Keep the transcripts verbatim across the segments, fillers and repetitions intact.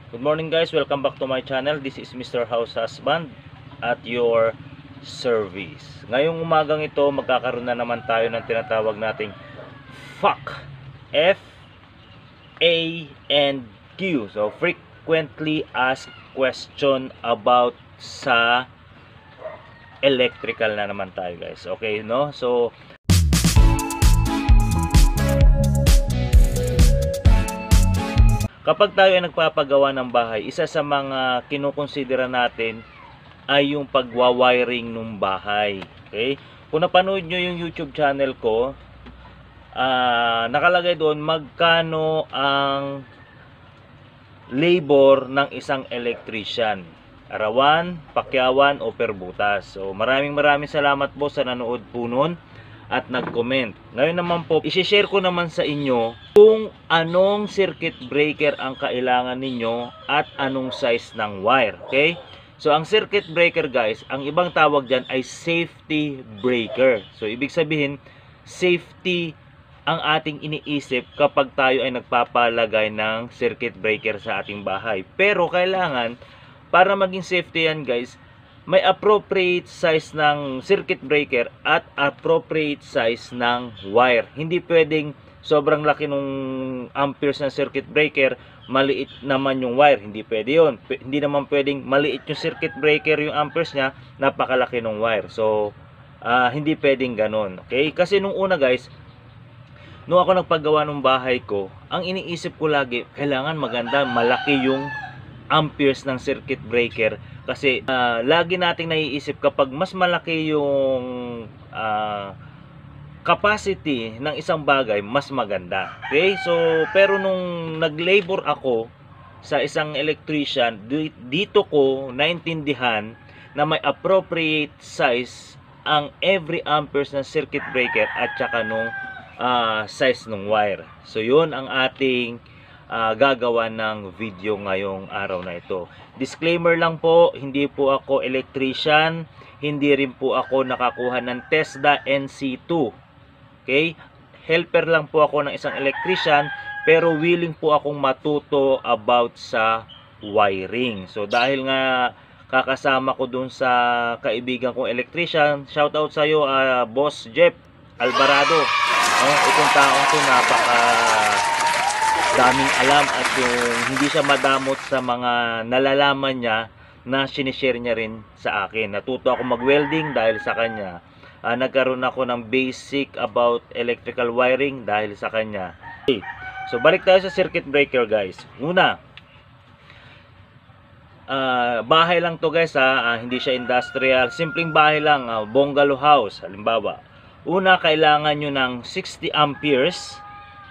Good morning guys, welcome back to my channel. This is Mister House Husband at your service. Ngayong umagang ito, magkakaroon na naman tayo ng tinatawag nating F A Q. F A and Q. So, frequently asked question about sa electrical na naman tayo guys. Okay, no? So, kapag tayo ay nagpapagawa ng bahay, isa sa mga kinukonsidera natin ay yung pagwa-wiring ng bahay. Okay? Kung napanood nyo yung YouTube channel ko, uh, nakalagay doon magkano ang labor ng isang electrician. Arawan, pakyawan o per butas. So maraming maraming salamat po sa nanood po nun at nag-comment. Ngayon naman po, i-share ko naman sa inyo kung anong circuit breaker ang kailangan ninyo at anong size ng wire. Okay? So, ang circuit breaker guys, ang ibang tawag dyan ay safety breaker. So, ibig sabihin, safety ang ating iniisip kapag tayo ay nagpapalagay ng circuit breaker sa ating bahay. Pero, kailangan, para maging safety yan guys, may appropriate size ng circuit breaker at appropriate size ng wire. Hindi pwedeng sobrang laki nung amperes ng circuit breaker, maliit naman yung wire. Hindi pwede yun. P hindi naman pwedeng maliit yung circuit breaker, yung amperes niya, napakalaki ng wire. So, uh, hindi pwedeng ganun. Okay? Kasi nung una guys, nung ako nagpagawa ng bahay ko, ang iniisip ko lagi, kailangan maganda, malaki yung amperes ng circuit breaker. Kasi uh, lagi nating naiisip kapag mas malaki yung uh, capacity ng isang bagay, mas maganda. Okay? So, pero nung nag-labor ako sa isang electrician, dito ko naintindihan na may appropriate size ang every amperes ng circuit breaker at saka nung uh, size ng wire. So, yun ang ating Uh, gagawa ng video ngayong araw na ito. Disclaimer lang po, hindi po ako electrician, hindi rin po ako nakakuha ng TESDA N C two. Okay? Helper lang po ako ng isang electrician, pero willing po akong matuto about sa wiring. So dahil nga kakasama ko dun sa kaibigan kong electrician, shout out sa iyo, uh, Boss Jeff Alvarado. No? Itong taong to napaka daming alam at yung hindi siya madamot sa mga nalalaman niya na sinishare niya rin sa akin. Natuto ako mag-welding dahil sa kanya. Uh, nagkaroon ako ng basic about electrical wiring dahil sa kanya. Okay. So balik tayo sa circuit breaker guys. Una, uh, bahay lang to guys ha. Uh, hindi siya industrial. Simpleng bahay lang. Uh, bungalow house. Halimbawa. Una, kailangan nyo ng sixty amperes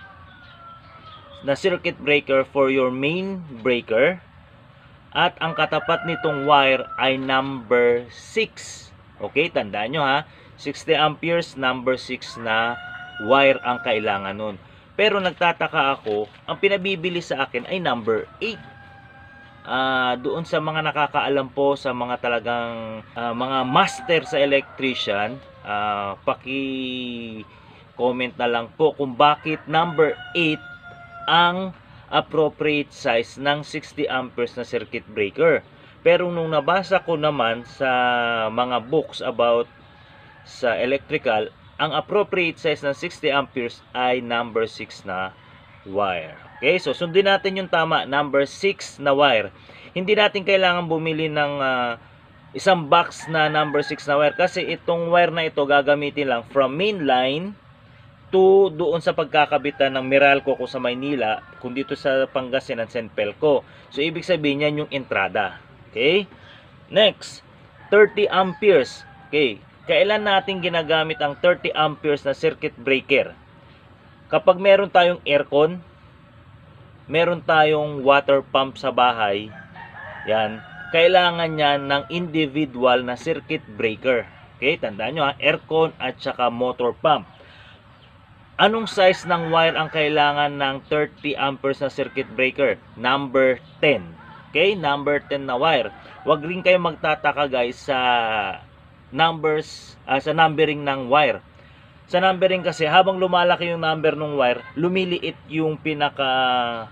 na circuit breaker for your main breaker at ang katapat nitong wire ay number six. Okay, tandaan nyo ha, sixty amperes, number six na wire ang kailangan nun. Pero nagtataka ako, ang pinabibili sa akin ay number eight. Uh, doon sa mga nakakaalam po, sa mga talagang uh, mga master sa electrician, uh, paki comment na lang po kung bakit number eight ang appropriate size ng sixty amperes na circuit breaker. Pero nung nabasa ko naman sa mga books about sa electrical, ang appropriate size ng sixty amperes ay number six na wire. Okay, so sundin natin yung tama, number six na wire. Hindi natin kailangan bumili ng uh, isang box na number six na wire kasi itong wire na ito gagamitin lang from main line to doon sa pagkakabitan ng Meralco ko sa Maynila, kung dito sa Pangasinan, Senpelco. So, ibig sabihin yan yung entrada. Okay? Next, thirty amperes. Okay. Kailan natin ginagamit ang thirty amperes na circuit breaker? Kapag meron tayong aircon, meron tayong water pump sa bahay, yan, kailangan yan ng individual na circuit breaker. Okay? Tandaan nyo ha, aircon at saka motor pump. Anong size ng wire ang kailangan ng thirty amperes na circuit breaker? Number ten. Okay? Number ten na wire. Huwag rin kayo magtataka guys sa numbers, uh, sa numbering ng wire. Sa numbering kasi, habang lumalaki yung number ng wire, lumiliit yung pinaka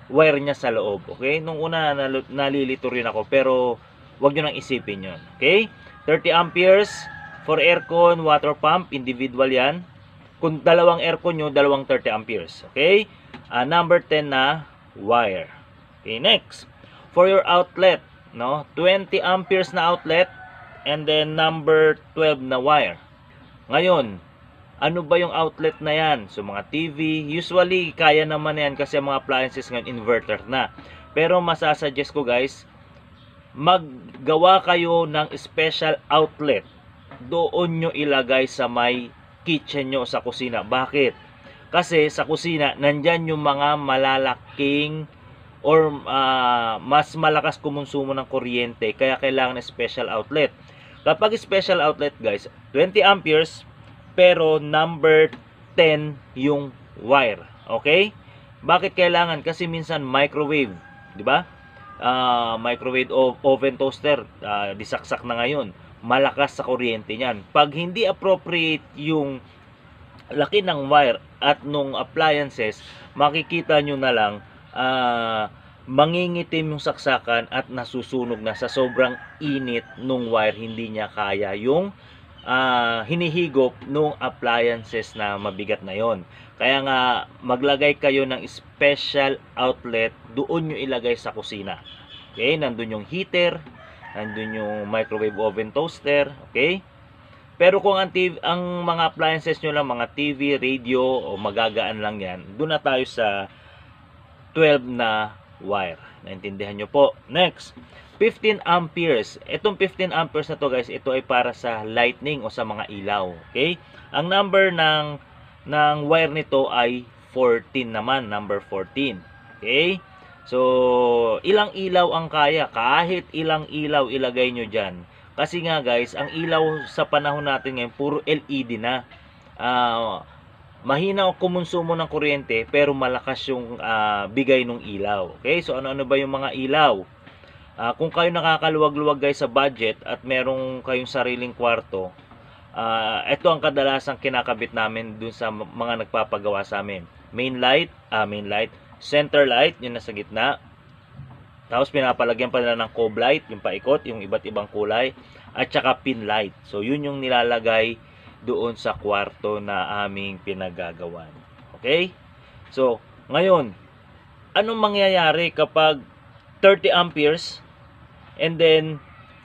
wire niya sa loob. Okay? Nung una, nal nalilito rin ako, pero wag nyo nang isipin yon. Okay? thirty amperes for aircon, water pump, individual yan. Kung dalawang aircon nyo, dalawang thirty amperes. Okay? Uh, number ten na wire. Okay, next. For your outlet, no? twenty amperes na outlet, and then number twelve na wire. Ngayon, ano ba yung outlet na yan? So, mga T V, usually, kaya naman yan kasi mga appliances ngayon, inverter na. Pero, masasuggest ko guys, maggawa kayo ng special outlet. Doon nyo ilagay sa may kitchen nyo sa kusina. Bakit? Kasi sa kusina, nandyan yung mga malalaking or uh, mas malakas kumonsumo ng kuryente. Kaya kailangan ng special outlet. Kapag special outlet guys, twenty amperes, pero number ten yung wire. Okay? Bakit kailangan? Kasi minsan microwave, di ba? Uh, microwave o oven toaster, uh, disaksak na ngayon. Malakas sa kuryente niyan. Pag hindi appropriate yung laki ng wire at nung appliances, makikita nyo na lang uh, mangingitim yung saksakan at nasusunog na sa sobrang init nung wire. Hindi niya kaya yung uh, hinihigop nung appliances na mabigat na yon. Kaya nga maglagay kayo ng special outlet, doon nyo ilagay sa kusina. Okay, nandun yung heater, nandun yung microwave oven toaster. Okay, pero kung ang, T V, ang mga appliances nyo lang, mga T V, radio, o magagaan lang yan, doon na tayo sa twelve na wire. Naintindihan nyo po. Next, fifteen amperes. Itong fifteen amperes na to guys, ito ay para sa lightning o sa mga ilaw. Okay? Ang number ng, ng wire nito ay fourteen naman. Number fourteen. Okay? So, ilang ilaw ang kaya? Kahit ilang ilaw ilagay nyo dyan. Kasi nga guys, ang ilaw sa panahon natin ngayon, puro L E D na. Uh, mahina ang kumonsumo ng kuryente, pero malakas yung uh, bigay ng ilaw. Okay? So, ano-ano ba yung mga ilaw? Uh, kung kayo nakakaluwag-luwag guys sa budget at merong kayong sariling kwarto, uh, ito ang kadalasang kinakabit namin dun sa mga nagpapagawa sa amin. Main light, uh, main light, center light, yun nasa gitna. Tapos pinapalagyan pa nila ng cove light, yung paikot, yung iba't ibang kulay, at saka pin light. So yun yung nilalagay doon sa kwarto na aming pinagagawan. Okay? So, ngayon, anong mangyayari kapag thirty amperes and then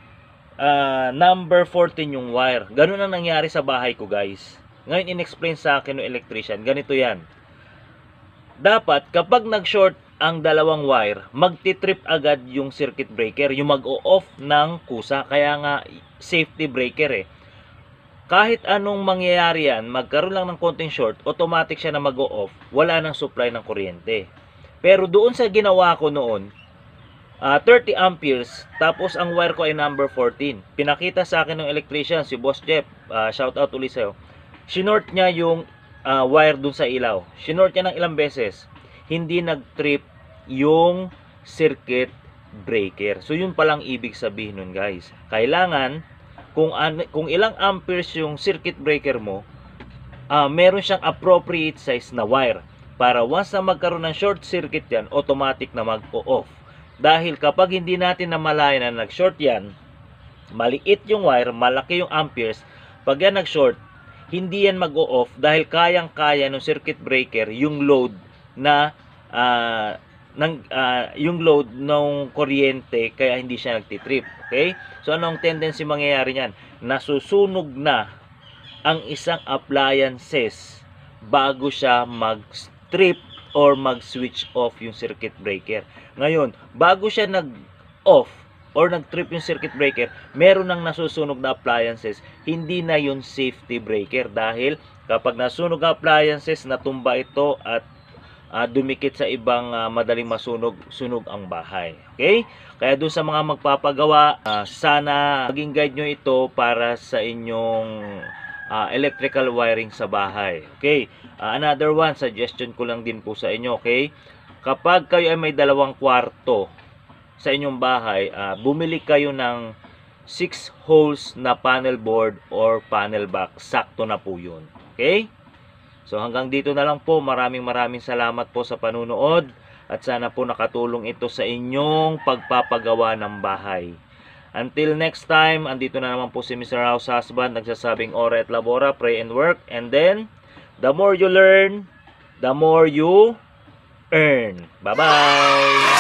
uh, number fourteen yung wire? Ganun ang nangyari sa bahay ko guys. Ngayon in-explain sa akin ng electrician, ganito yan. Dapat kapag nag-short ang dalawang wire, magti-trip agad yung circuit breaker, yung mag-o-off ng kusa. Kaya nga safety breaker eh. Kahit anong mangyayari yan, magkaroon lang ng konting short, automatic siya na mag-o-off, wala nang supply ng kuryente. Pero doon sa ginawa ko noon, uh, thirty amperes, tapos ang wire ko ay number fourteen. Pinakita sa akin ng electrician, si Boss Jeff, uh, shout out ulit sa'yo. Sinort niya yung uh, wire doon sa ilaw. Sinort niya ng ilang beses. Hindi nag-trip yung circuit breaker. So yun palang ibig sabihin nun guys. Kailangan kung an kung ilang amperes yung circuit breaker mo, uh, meron siyang appropriate size na wire para once na magkaroon ng short circuit yan, automatic na mag-o-off. Dahil kapag hindi natin namalayan na nag-short yan, maliit yung wire, malaki yung amperes, pag yan nag-short, hindi yan mag-o-off dahil kayang-kaya ng circuit breaker yung load na uh, ng uh, yung load ng kuryente, kaya hindi siya nagtitrip. Okay? So anong tendency mangyayari niyan? Nasusunog na ang isang appliances bago siya mag-strip or mag-switch off yung circuit breaker. Ngayon, bago siya nag-off or nag-trip yung circuit breaker, meron nang nasusunog na appliances, hindi na yun safety breaker dahil kapag nasunog ang appliances, natumba ito at Uh, dumikit sa ibang uh, madaling masunog sunog ang bahay. Okay? Kaya doon sa mga magpapagawa, uh, sana maging guide nyo ito para sa inyong uh, electrical wiring sa bahay. Okay? Uh, another one, suggestion ko lang din po sa inyo. Okay? Kapag kayo ay may dalawang kwarto sa inyong bahay, uh, bumili kayo ng six holes na panel board or panel box. Sakto na po yun. Okay? So hanggang dito na lang po. Maraming maraming salamat po sa panunood. at sana po nakatulong ito sa inyong pagpapagawa ng bahay. Until next time, andito na naman po si Mister House Husband, nagsasabing ora et labora, pray and work, and then the more you learn, the more you earn. Bye-bye!